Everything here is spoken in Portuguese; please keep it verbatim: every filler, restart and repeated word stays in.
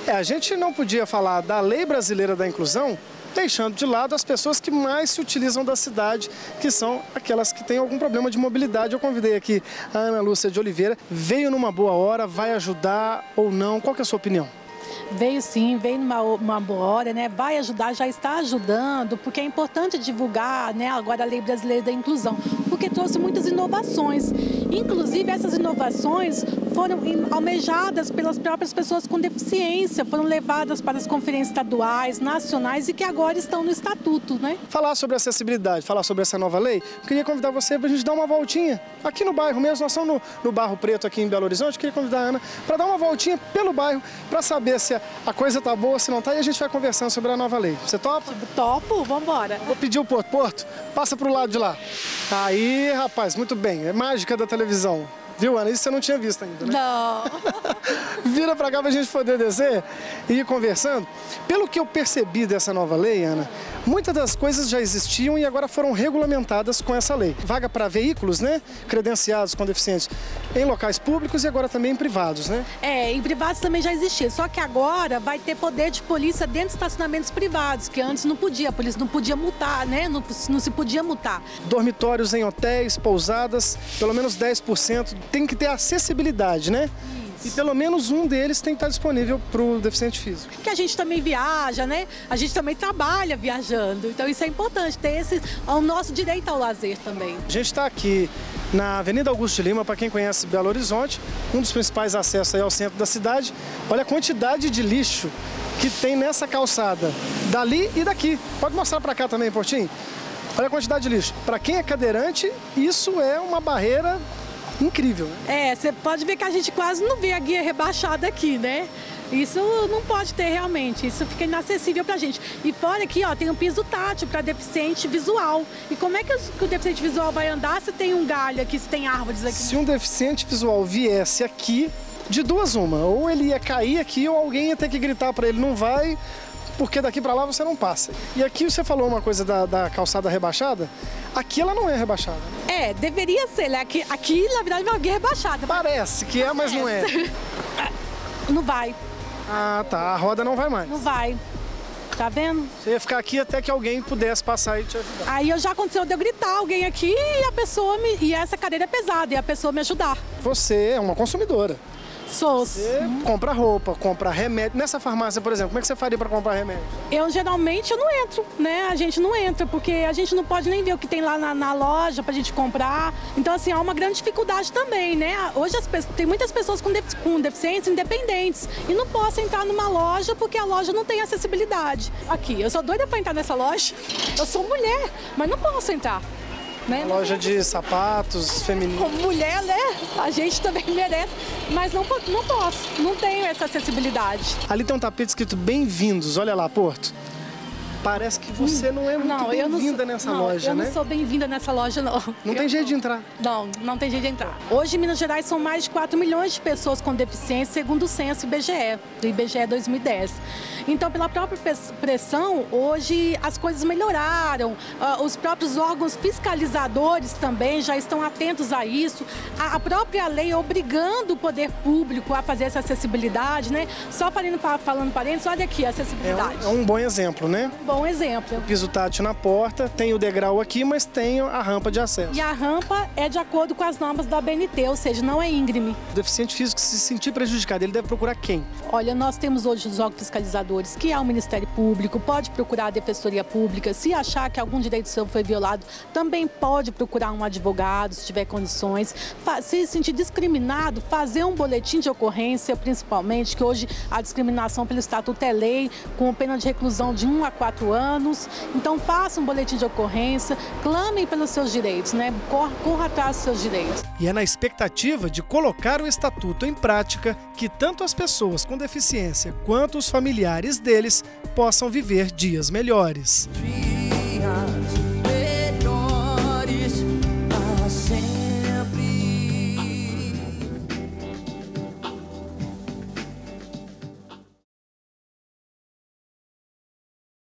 É, a gente não podia falar da Lei Brasileira da Inclusão deixando de lado as pessoas que mais se utilizam da cidade, que são aquelas que têm algum problema de mobilidade. Eu convidei aqui a Ana Lúcia de Oliveira, veio numa boa hora, vai ajudar ou não? Qual que é a sua opinião? Veio sim, veio numa uma boa hora, né? Vai ajudar, já está ajudando, porque é importante divulgar, né, agora a Lei Brasileira da Inclusão, porque trouxe muitas inovações. Inclusive, essas inovações foram almejadas pelas próprias pessoas com deficiência, foram levadas para as conferências estaduais, nacionais e que agora estão no Estatuto, né? Falar sobre acessibilidade, falar sobre essa nova lei, eu queria convidar você para a gente dar uma voltinha aqui no bairro mesmo. Nós estamos no, no Barro Preto, aqui em Belo Horizonte. Eu queria convidar a Ana para dar uma voltinha pelo bairro, para saber se a coisa tá boa, se não tá, e a gente vai conversando sobre a nova lei. Você topa? Topo, vamos embora. Vou pedir o Porto. Porto, passa pro lado de lá. Aí, rapaz, muito bem. É mágica da televisão. Viu, Ana? Isso você não tinha visto ainda, né? Não. Vira pra cá pra gente poder descer e ir conversando. Pelo que eu percebi dessa nova lei, Ana, muitas das coisas já existiam e agora foram regulamentadas com essa lei. Vaga para veículos, né? Credenciados com deficientes em locais públicos e agora também em privados, né? É, em privados também já existia, só que agora vai ter poder de polícia dentro de estacionamentos privados, que antes não podia, a polícia não podia multar, né? Não, não se podia multar. Dormitórios em hotéis, pousadas, pelo menos dez por cento. Tem que ter acessibilidade, né? Isso. E pelo menos um deles tem que estar disponível para o deficiente físico. Que a gente também viaja, né? A gente também trabalha viajando. Então isso é importante, ter esse, o nosso direito ao lazer também. A gente está aqui na Avenida Augusto de Lima, para quem conhece Belo Horizonte, um dos principais acessos aí ao centro da cidade. Olha a quantidade de lixo que tem nessa calçada, dali e daqui. Pode mostrar para cá também, Portinho? Olha a quantidade de lixo. Para quem é cadeirante, isso é uma barreira incrível, né? É, você pode ver que a gente quase não vê a guia rebaixada aqui, né? Isso não pode ter realmente, isso fica inacessível pra gente. E fora aqui, ó, tem um piso tátil para deficiente visual. E como é que o deficiente visual vai andar se tem um galho aqui, se tem árvores aqui? Se um deficiente visual viesse aqui, de duas uma, ou ele ia cair aqui ou alguém ia ter que gritar para ele, não vai, porque daqui para lá você não passa. E aqui você falou uma coisa da, da calçada rebaixada, aqui ela não é rebaixada. É, deveria ser, né? Aqui, aqui na verdade, é uma guia rebaixada. Parece que é, mas não é. Não vai. Ah, tá. A roda não vai mais. Não vai. Tá vendo? Você ia ficar aqui até que alguém pudesse passar e te ajudar. Aí eu já aconteceu de eu gritar alguém aqui e a pessoa me... E essa cadeira é pesada, e a pessoa me ajudar. Você é uma consumidora. Sou. Você hum. compra roupa, compra remédio. Nessa farmácia, por exemplo, como é que você faria para comprar remédio? Eu geralmente eu não entro, né? A gente não entra, porque a gente não pode nem ver o que tem lá na, na loja pra gente comprar. Então, assim, há uma grande dificuldade também, né? Hoje as, tem muitas pessoas com, defici com deficiência independentes e não posso entrar numa loja porque a loja não tem acessibilidade. Aqui, eu sou doida pra entrar nessa loja. Eu sou mulher, mas não posso entrar. Né? Loja de sapatos femininos. Como mulher, né? A gente também merece, mas não, não posso, não tenho essa acessibilidade. Ali tem um tapete escrito bem-vindos, olha lá, Porto. Parece que você não é muito bem-vinda nessa não, loja, eu né? Eu não sou bem-vinda nessa loja, não. Não tem jeito de entrar? Não, não tem jeito de entrar. Hoje, em Minas Gerais, são mais de quatro milhões de pessoas com deficiência, segundo o censo I B G E, do I B G E dois mil e dez. Então, pela própria pressão, hoje as coisas melhoraram. Uh, os próprios órgãos fiscalizadores também já estão atentos a isso. A, a própria lei obrigando o poder público a fazer essa acessibilidade, né? Só falando, falando parênteses, olha aqui a acessibilidade. É um, é um bom exemplo, né? Um bom exemplo. O piso tátil na porta, tem o degrau aqui, mas tem a rampa de acesso. E a rampa é de acordo com as normas da A B N T, ou seja, não é íngreme. O deficiente físico, se sentir prejudicado, ele deve procurar quem? Olha, nós temos hoje os órgãos fiscalizadores, que é o Ministério Público, pode procurar a Defensoria Pública. Se achar que algum direito seu foi violado, também pode procurar um advogado, se tiver condições. Se sentir discriminado, fazer um boletim de ocorrência, principalmente, que hoje a discriminação pelo Estatuto é lei, com pena de reclusão de um a quatro anos. Então, faça um boletim de ocorrência, clamem pelos seus direitos, né? Corra, corra atrás dos seus direitos. E é na expectativa de colocar o Estatuto em prática que tanto as pessoas com deficiência quanto os familiares deles possam viver dias melhores.